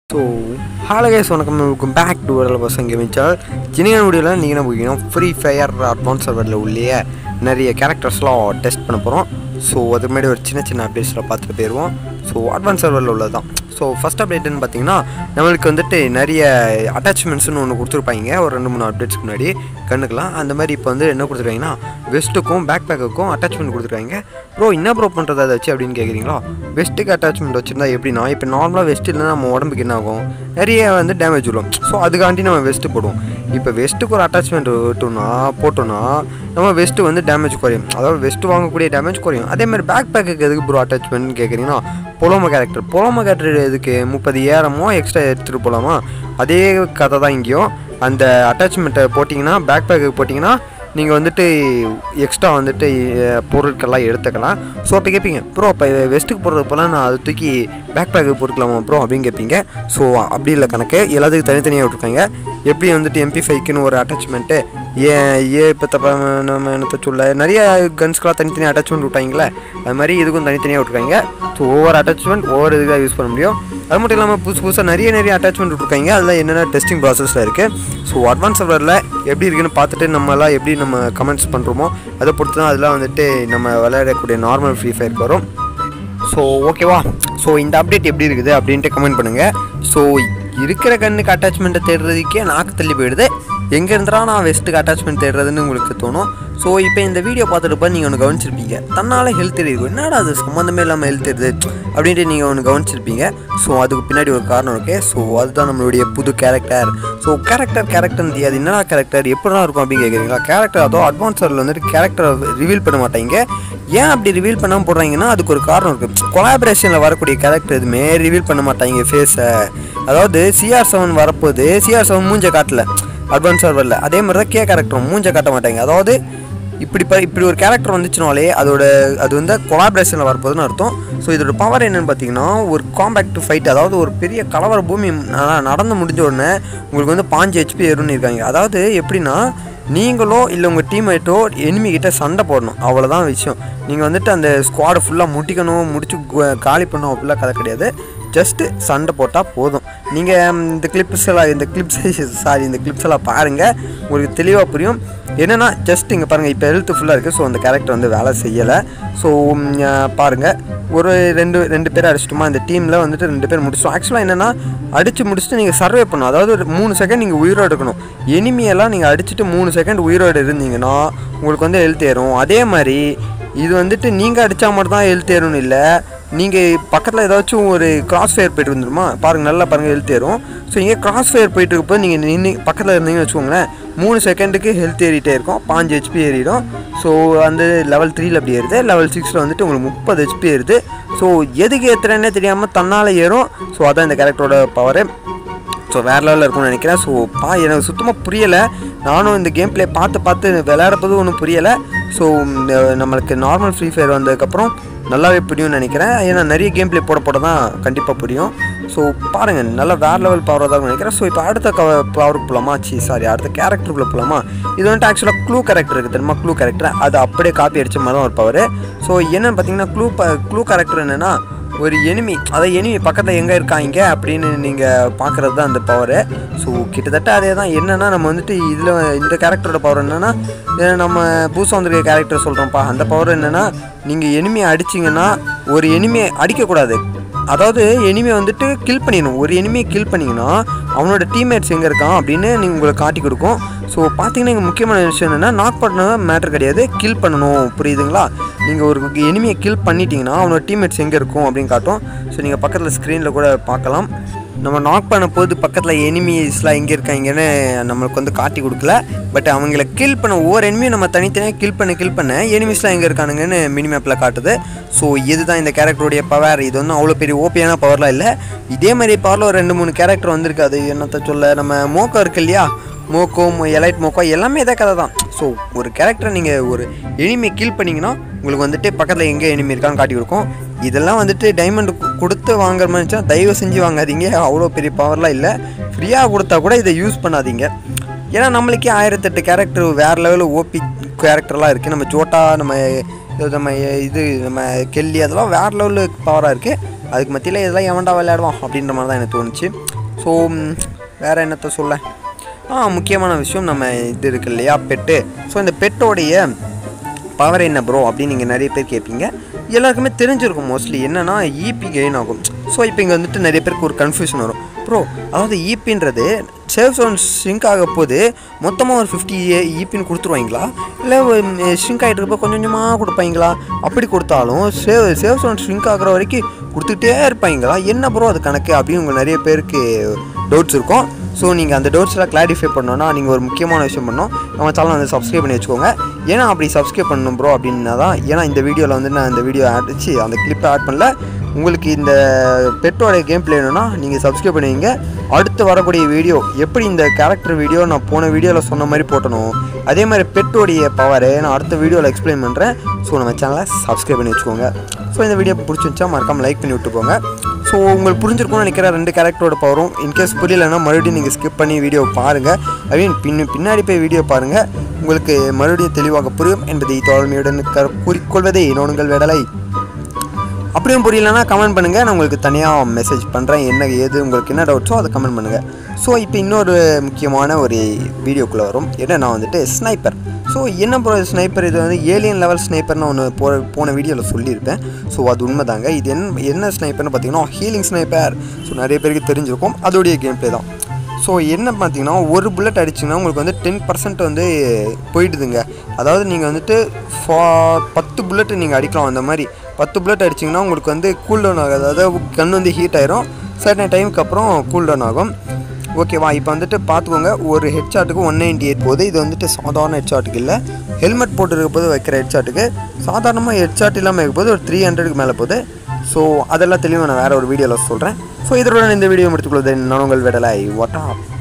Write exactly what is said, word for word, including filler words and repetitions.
So, hello guys, welcome back to our gaming channel. Today we will see Free Fire Advanced server la நிறைய charactersலாம் test பண்ண போறோம். So, அதுக்கு முன்னாடி ஒரு சின்ன சின்ன அப்டேட்ஸ்லாம் பார்த்துட்டு போயிடுவோம். So, advanced serverல உள்ளதான். So, first update என்ன பாத்தீங்கன்னா நமக்கு வந்துட்டு நிறைய அட்டாச்மெண்ட்ஸ்னு ஒன்னு கொடுத்திருப்பாங்க ஒரு ரெண்டு மூணு அப்டேட்ஸ்க்கு முன்னாடி கண்ணுக்கலாம். அந்த மாதிரி இப்போ வந்து என்ன கொடுத்திருக்காங்கன்னா வெஸ்ட்டுக்கும் பேக் பேக்குக்கும் அட்டாச்மெண்ட் கொடுத்திருக்காங்க. ப்ரோ என்ன ப்ரோ பண்றது அத வச்சு அப்படினு கேக்குறீங்களா? வெஸ்ட்டுக்கு அட்டாச்மெண்ட் வச்சிருந்தா எப்படினா இப்போ நார்மலா வெஸ்ட் இல்லனா நம்ம உடம்புக்கு என்ன ஆகும்? நிறைய வந்து டேமேஜ் வரும். சோ அதுக்காண்டி நம்ம வெஸ்ட் போடுவோம். இப்போ வெஸ்ட்டுக்கு ஒரு அட்டாச்மெண்ட் விட்டோம்னா போட்டோம்னா நம்ம வெஸ்ட் வந்து டேமேஜ் குறையும். அதாவது வெஸ்ட் வாங்கக்கூடிய டேமேஜ் குறையும். அதே மாதிரி பேக் பேக்குக்கு எதுக்கு ப்ரோ அட்டாச்மெண்ட் கேக்குறீங்கன்னா பொலோமோ கேரக்டர் பொலோமோ கேரக்டர் எதுக்கு முப்பது ஏறமோ எக்ஸ்ட்ரா எடுத்துட்டு போலாமா? அதே கதை தான் இங்கேயும். அந்த அட்டாச்மெண்ட்டை போட்டிங்கன்னா பேக் பேக்குக்கு போட்டிங்கன்னா நீங்கள் வந்துட்டு எக்ஸ்ட்ரா வந்துட்டு பொருட்கள்லாம் எடுத்துக்கலாம். ஸோ அப்போ கேட்பீங்க ப்ரோ இப்போ வெஸ்ட்டுக்கு போடுறது போல் நான் அதை தூக்கி பேக் பேக்கு போட்டுக்கலாமா ப்ரோ அப்படின்னு கேட்பீங்க. ஸோ அப்படி இல்லை கணக்கு எல்லாத்துக்கும் தனித்தனியாக விட்டுருக்காங்க. எப்படி வந்துட்டு எம்பி ஃபைவ்க்குன்னு ஒரு அட்டாச்மெண்ட்டு ஏன் ஏ இப்போ தப்ப நம்ம என்னத்தை சொல்ல நிறைய கன்ஸ்க்கெலாம் தனித்தனியாக அட்டாச்மெண்ட் விட்டாங்களே அது மாதிரி இதுக்கும் தனித்தனியாக விட்டுருக்காங்க. ஸோ ஒவ்வொரு அட்டாச்மெண்ட் ஒவ்வொரு இதுக்காக யூஸ் பண்ண முடியும். அது மட்டும் இல்லாமல் புதுசு புதுசாக நிறைய நிறைய அட்டாச்மெண்ட் விட்டுருக்காங்க. அதில் என்னென்ன டெஸ்டிங் ப்ராசஸில் இருக்குது. ஸோ அட்வான்ஸ் சர்வரில் எப்படி இருக்குன்னு பார்த்துட்டு நம்மளாம் எப்படி நம்ம கமெண்ட்ஸ் பண்ணுறோமோ அதை பொறுத்து தான் அதெல்லாம் வந்துட்டு நம்ம விளையாடக்கூடிய நார்மல் ஃப்ரீ ஃபயருக்கு வரும். ஸோ ஓகேவா? ஸோ இந்த அப்டேட் எப்படி இருக்குது அப்படின்ட்டு கமெண்ட் பண்ணுங்கள். ஸோ இருக்கிற கண்ணுக்கு அட்டாச்மெண்ட்டை தேடுறதுக்கே நாக்கு தள்ளி போயிடுது. எங்கே இருந்தா நான் வெஸ்ட்டுக்கு அட்டாச்மெண்ட் தேடுறதுன்னு உங்களுக்கு தோணும். ஸோ இப்போ இந்த வீடியோ பார்த்துட்டு நீங்கள் ஒன்று கவனிச்சிருப்பீங்க. தன்னால் ஹெல்த் இருக்கும் என்னடா அது சம்மந்தமே இல்லாமல் ஹெல்த் இருக்குது அப்படின்ட்டு நீங்கள் ஒன்று கவனிச்சிருப்பீங்க. ஸோ அதுக்கு பின்னாடி ஒரு காரணம் இருக்குது. ஸோ அதுதான் நம்மளுடைய புது கேரக்டர். ஸோ கேரக்டர் கேரக்டர் அது என்னடா கேரக்டர் எப்படிலாம் இருக்கும் அப்படின்னு கேட்குறீங்களா? கேரக்டர் அதோ அட்வான்ஸரில் வந்துட்டு கேரக்டரை ரிவீல் பண்ண மாட்டாங்க. ஏன் அப்படி ரிவீல் பண்ணாமல் போடுறாங்கன்னா அதுக்கு ஒரு காரணம் இருக்குது. கொலாபரேஷனில் வரக்கூடிய கேரக்டர் எதுவுமே ரிவீல் பண்ண மாட்டாங்க ஃபேஸை. அதாவது சிஆர் செவன் வரப்போது சிஆர் செவன் மூஞ்ச காட்டல அட்வான்ஸ் சர்வரில். அதே மாதிரி தான் கே கேரக்டரும் மூஞ்ச காட்ட மாட்டாங்க. அதாவது இப்படி ப இப்படி ஒரு கேரக்டர் வந்துச்சுனாலே அதோட அது வந்து கொலாபரேஷனில் வரப்போதுன்னு அர்த்தம். ஸோ இதோட பவர் என்னென்னு பார்த்தீங்கன்னா ஒரு காம்பேக்ட் ஃபைட், அதாவது ஒரு பெரிய கலவர பூமி நடந்து முடிஞ்ச உடனே உங்களுக்கு வந்து பாஞ்சு ஹெச்பி ஏறும்னு இருக்காங்க. அதாவது எப்படின்னா நீங்களோ இல்லை உங்கள் டீம்மேட்டோ எனிமிகிட்ட சண்டை போடணும், அவ்வளோதான் விஷயம். நீங்கள் வந்துட்டு அந்த ஸ்குவாடை ஃபுல்லாக முட்டிக்கணும் முடிச்சு காலி பண்ணணும் அப்படிலாம் கதை கிடையாது. ஜஸ்ட்டு சண்டை போட்டால் போதும். நீங்கள் இந்த கிளிப்ஸ் எல்லாம் இந்த கிளிப்ஸ் சாரி இந்த கிளிப்ஸ் எல்லாம் பாருங்கள், உங்களுக்கு தெளிவாக புரியும். என்னென்னா ஜஸ்ட் இங்கே பாருங்கள் இப்போ ஹெல்த்து ஃபுல்லாக இருக்குது. ஸோ அந்த கேரக்டர் வந்து வேலை செய்யலை. ஸோ பாருங்கள் ஒரு ரெண்டு ரெண்டு பேர் அடிச்சிட்டோமா இந்த டீமில் வந்துட்டு ரெண்டு பேர் முடிச்சிட்டோம். ஆக்சுவலாக என்னென்னா அடித்து முடிச்சுட்டு நீங்கள் சர்வே பண்ணணும். அதாவது ஒரு மூணு செகண்ட் நீங்கள் உயிரோடு இருக்கணும். எனிமியெல்லாம் நீங்கள் அடிச்சுட்டு மூணு செகண்ட் உயிரோடு இருந்தீங்கன்னா உங்களுக்கு வந்து ஹெல்த் ஏறும். அதே மாதிரி இது வந்துட்டு நீங்கள் அடித்தா மட்டும் தான் ஹெல்த் ஏறும்னு இல்லை, நீங்கள் பக்கத்தில் ஏதாச்சும் ஒரு கிராஸ் ஃபயர் போய்ட்டு வந்துருமா பாருங்கள், நல்லா பாருங்கள் ஹெல்த் ஏறும். ஸோ இங்கே கிராஸ் ஃபயர் போய்ட்டு இருக்கப்போ நீங்கள் நின்று பக்கத்தில் இருந்தீங்கன்னு வச்சுக்கோங்களேன் மூணு செகண்டுக்கு ஹெல்த் ஏறிட்டே இருக்கும், பாஞ்சு ஹெச்பி ஏறிடும். ஸோ அந்த லெவல் த்ரீயில் அப்படி ஏறுது. லெவல் சிக்ஸில் வந்துட்டு உங்களுக்கு முப்பது ஹெச்பி ஏறுது. ஸோ எதுக்கு ஏற்றுறேன்னே தெரியாமல் தன்னால் ஏறும். ஸோ அதான் இந்த கேரக்டரோட பவரு. ஸோ வேறு லெவலில் இருக்கும்னு நினைக்கிறேன். ஸோ பா எனக்கு சுத்தமாக புரியலை. நானும் இந்த கேம் பிளே பார்த்து பார்த்து விளையாடுறது ஒன்றும் புரியலை. ஸோ நம்மளுக்கு நார்மல் ஃப்ரீ ஃபயர் வந்ததுக்கப்புறம் நல்லாவே புரியும்னு நினைக்கிறேன். ஏன்னா நிறைய கேம் பிளே போட போட தான் கண்டிப்பாக புரியும். ஸோ பாருங்கள் நல்லா வேறு லெவல் பவர் தான் நினைக்கிறேன். ஸோ இப்போ அடுத்த க பவருக்கு போகலாமா? சி சாரி அடுத்த கேரக்டருக்குள்ளே போகலாமா? இது வந்துட்டு ஆக்சுவலாக க்ளூ கேரக்டர் இருக்குது தெரியுமா? க்ளூ கேரக்டர் அது அப்படியே காப்பி அடித்த மாதிரி தான் ஒரு பவர். ஸோ என்னென்னு பார்த்தீங்கன்னா க்ளூ ப க்ளூ கேரக்டர் என்னென்னா ஒரு எனிமி, அதாவது எனிமி பக்கத்தில் எங்கே இருக்காங்க அப்படின்னு நீங்கள் பார்க்குறது தான் அந்த பவரு. ஸோ கிட்டத்தட்ட அதே தான். என்னென்னா நம்ம வந்துட்டு இதில் இந்த கேரக்டரோட பவர் என்னென்னா நம்ம புதுசாக வந்திருக்க கேரக்டர் சொல்கிறோம்ப்பா. அந்த பவர் என்னென்னா நீங்கள் எனிமியை அடிச்சிங்கன்னா ஒரு எனிமியை அடிக்கக்கூடாது, அதாவது எனிமியை வந்துட்டு கில் பண்ணிடணும். ஒரு எனிமியை கில் பண்ணிங்கன்னா அவனோட டீம்மேட்ஸ் எங்கே இருக்கான் அப்படின்னு நீங்கள் உங்களுக்கு காட்டி கொடுக்கும். ஸோ பார்த்தீங்கன்னா இங்கே முக்கியமான விஷயம் என்னென்னா நாக் பண்ண மேட்டர் கிடையாது, கில் பண்ணணும். புரியுதுங்களா? நீங்கள் ஒரு எனிமியை கில் பண்ணிட்டீங்கன்னா அவனோட டீம்மேட்ஸ் எங்கே இருக்கும் அப்படின்னு காட்டும். ஸோ நீங்கள் பக்கத்தில் ஸ்க்ரீனில் கூட பார்க்கலாம். நம்ம நாக் பண்ண போது பக்கத்தில் எனிமீஸ்லாம் எங்கே இருக்காங்கன்னு நம்மளுக்கு வந்து காட்டி கொடுக்கல. பட் அவங்கள கில் பண்ண ஒவ்வொரு எனிமியும் நம்ம தனித்தனியாக கில் பண்ண கில் பண்ண எனிமீஸ்லாம் எங்கே இருக்கானுங்கன்னு மினிமேப்பில் காட்டுது. ஸோ இதுதான் இந்த கேரக்டருடைய பவர். இது வந்து அவ்வளோ பெரிய ஓபியான பவர்லாம் இல்லை. இதே மாதிரி பவரில் ஒரு ரெண்டு மூணு கேரக்டர் வந்திருக்கு. அது என்னத்தை சொல்ல நம்ம மோக்கோ இருக்கு இல்லையா, மோக்கோ எலைட் மோக்கோ எல்லாமே இதே கதை தான். ஸோ ஒரு கேரக்டரை நீங்கள் ஒரு எனிமியை கில் பண்ணிங்கன்னா உங்களுக்கு வந்துட்டு பக்கத்தில் எங்கே எனிமி இருக்கான்னு காட்டி கொடுக்கும். இதெல்லாம் வந்துட்டு டைமண்ட் கொடுத்து வாங்குற மாதிரி இருந்துச்சுன்னா தயவு செஞ்சு வாங்காதீங்க. அவ்வளோ பெரிய பவர்லாம் இல்லை. ஃப்ரீயாக கொடுத்தா கூட இதை யூஸ் பண்ணாதீங்க. ஏன்னா நம்மளுக்கே ஆயிரத்தெட்டு கேரக்டர் வேறு லெவலில் ஓபி கேரக்டர்லாம் இருக்குது. நம்ம ஜோட்டா நம்ம நம்ம இது நம்ம கெல்லி அதெல்லாம் வேறு லெவலில் பவராக இருக்குது. அதுக்கு மத்தியில் இதெல்லாம் எவன்டா விளையாடுவான் அப்படின்ற மாதிரி தான் எனக்கு தோணுச்சு. ஸோ வேறு என்னத்தை சொல்ல, ஆ முக்கியமான விஷயம் நம்ம இது இருக்குது இல்லையா, பெட்டு. ஸோ இந்த பெட்டோடைய பவர் என்ன ப்ரோ அப்படின்னு நீங்கள் நிறைய பேர் கேட்பீங்க. எல்லாருக்குமே தெரிஞ்சிருக்கும் மோஸ்ட்லி என்னென்னா ஈபி கெயின் ஆகும். ஸோ இப்போ இங்கே வந்துட்டு நிறைய பேருக்கு ஒரு கன்ஃபியூஷன் வரும். ப்ரோ அதாவது ஈபின்றது சேவ் சவுண்ட் ஷ்ரிங்க் ஆக போது மொத்தமாக ஒரு ஃபிஃப்டி ஈபின்னு கொடுத்துருவாங்களா, இல்லை ஷ்ரிங்க் ஆகிட்டு இருப்போ கொஞ்சம் கொஞ்சமாக கொடுப்பாங்களா? அப்படி கொடுத்தாலும் சேவ் சேவ் சவுண்ட் ஷ்ரிங்க் ஆகிற வரைக்கும் கொடுத்துட்டே இருப்பாங்களா? என்ன ப்ரோ அது கணக்கு அப்படின்னு உங்கள் நிறைய பேருக்கு டவுட்ஸ் இருக்கும். ஸோ நீங்கள் அந்த டவுட்ஸ்லாம் கிளாரிஃபை பண்ணணுன்னா நீங்கள் ஒரு முக்கியமான விஷயம் பண்ணணும். நம்ம சேனல் வந்து சப்ஸ்கிரைப் பண்ணி வச்சுக்கோங்க. ஏன்னா அப்படி சப்ஸ்கிரைப் பண்ணணும் ப்ரோ அப்படின்னா தான். ஏன்னா இந்த வீடியோவில் வந்து நான் இந்த வீடியோ ஆட் வச்சு அந்த கிளிப்பை ஆட் பண்ணல. உங்களுக்கு இந்த பெட்டோடைய கேம் பிளே வேணும்னா நீங்கள் சப்ஸ்கிரைப் பண்ணுவீங்க. அடுத்து வரக்கூடிய வீடியோ எப்படி இந்த கேரக்டர் வீடியோ நான் போன வீடியோவில் சொன்ன மாதிரி போட்டணும், அதே மாதிரி பெட்டோடைய பவரை நான் அடுத்த வீடியோவில் எக்ஸ்பிளைன் பண்ணுறேன். ஸோ நம்ம சேனலை சப்ஸ்கிரைப் பண்ணி வச்சுக்கோங்க. ஸோ இந்த வீடியோ பிடிச்சிருந்துச்சா மறக்காமல் லைக் பண்ணி விட்டுக்கோங்க. ஸோ உங்களுக்கு புரிஞ்சிருக்கும்னு நினைக்கிற ரெண்டு கேரக்டரோட பவரும். இன்கேஸ் புரியலைன்னா மறுபடியும் நீங்கள் ஸ்கிப் பண்ணி வீடியோ பாருங்கள். ஐ மீன் பின் பின்னாடி போய் வீடியோ பாருங்கள், உங்களுக்கு மறுபடியும் தெளிவாக புரியும் என்பதை தோல்மையுடன் கூறிக்கொள்வதே நோனுங்கள் விடலை. அப்படியும் புரியலன்னா கமெண்ட் பண்ணுங்கள், நான் உங்களுக்கு தனியாக மெசேஜ் பண்ணுறேன். என்ன ஏது உங்களுக்கு என்ன டவுட்ஸோ அதை கமெண்ட் பண்ணுங்கள். ஸோ இப்போ இன்னொரு முக்கியமான ஒரு வீடியோக்குள்ளே வரும். என்னன்னா வந்துட்டு ஸ்னைப்பர். ஸோ என்ன ப்ரோ ஸ்னைப்பர், இது வந்து ஏலியன் லெவல் ஸ்னைப்பர்னு ஒன்று போ போன வீடியோவில் சொல்லியிருப்பேன். ஸோ அது உண்மை தாங்க. இது என்ன என்ன ஸ்னைப்பர்னு பார்த்தீங்கன்னா ஹீலிங் ஸ்னைப்பர். ஸோ நிறைய பேருக்கு தெரிஞ்சிருக்கும், அதோடைய கேம் பிளே தான். ஸோ என்ன பார்த்தீங்கன்னா ஒரு புல்லட் அடிச்சிங்கன்னா உங்களுக்கு வந்து டென் பர்சன்ட் வந்து போயிடுதுங்க. அதாவது நீங்கள் வந்துட்டு ஃபா பத்து புல்லட்டு நீங்கள் அடிக்கலாம். அந்த மாதிரி பத்து புல்லட் அடிச்சிங்கன்னா உங்களுக்கு வந்து கூல்டவுன் ஆகாது. அதாவது கன் வந்து ஹீட் ஆயிரும், சர்டன் டைமுக்கு அப்புறம் கூல்டவுன் ஆகும். ஓகேவா? இப்போ வந்துட்டு பார்த்துக்கோங்க, ஒரு ஹெட் ஷாட்டுக்கு ஒன் நைன்ட்டி எயிட் போகுது. இது வந்துட்டு சாதாரண ஹெட் ஷாட்டுக்கு இல்லை, ஹெல்மெட் போட்டு இருக்க போது வைக்கிற ஹெட் ஷாட்டுக்கு. சாதாரணமாக ஹெட் ஷாட் இல்லாமல் இருக்க போது ஒரு த்ரீ ஹண்ட்ரடுக்கு மேலே போகுது. ஸோ அதெல்லாம் தெளிவாக நான் வேறு ஒரு வீடியோவில் சொல்கிறேன். ஸோ இதோட இந்த வீடியோ முடித்துக்கொள்வது நான் உங்கள் விடலை. வாட்டா